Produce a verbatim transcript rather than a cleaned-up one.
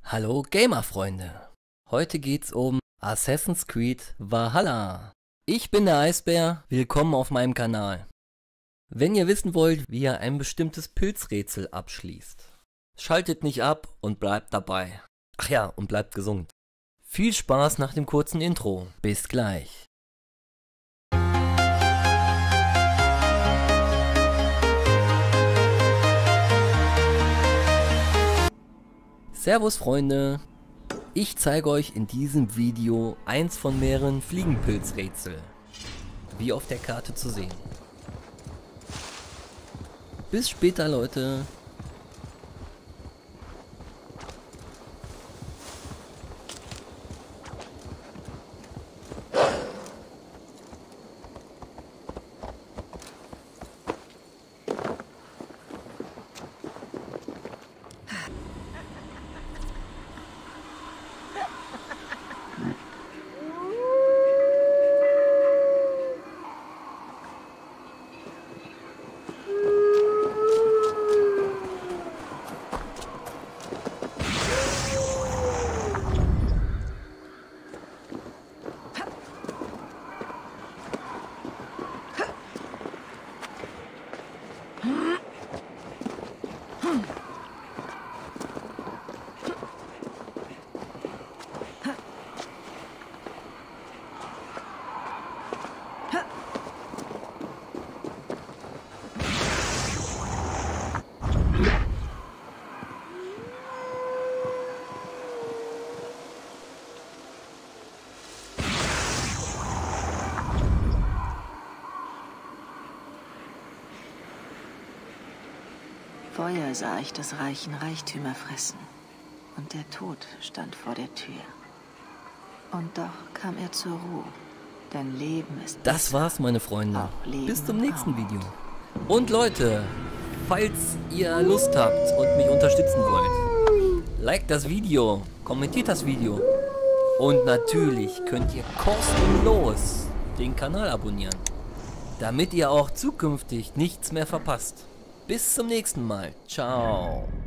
Hallo Gamer-Freunde! Heute geht's um Assassin's Creed Valhalla. Ich bin der Eisbär, willkommen auf meinem Kanal. Wenn ihr wissen wollt, wie ihr ein bestimmtes Pilzrätsel abschließt, schaltet nicht ab und bleibt dabei. Ach ja, und bleibt gesund. Viel Spaß nach dem kurzen Intro. Bis gleich. Servus Freunde, ich zeige euch in diesem Video eins von mehreren Fliegenpilzrätsel, wie auf der Karte zu sehen. Bis später Leute. Vorher sah ich des Reichen Reichtümer fressen, und der Tod stand vor der Tür. Und doch kam er zur Ruhe, denn Leben ist Das besser. war's meine Freunde, Leben bis zum nächsten auch. Video. Und Leute, falls ihr Lust habt und mich unterstützen wollt, liked das Video, kommentiert das Video und natürlich könnt ihr kostenlos den Kanal abonnieren, damit ihr auch zukünftig nichts mehr verpasst. Bis zum nächsten Mal. Ciao.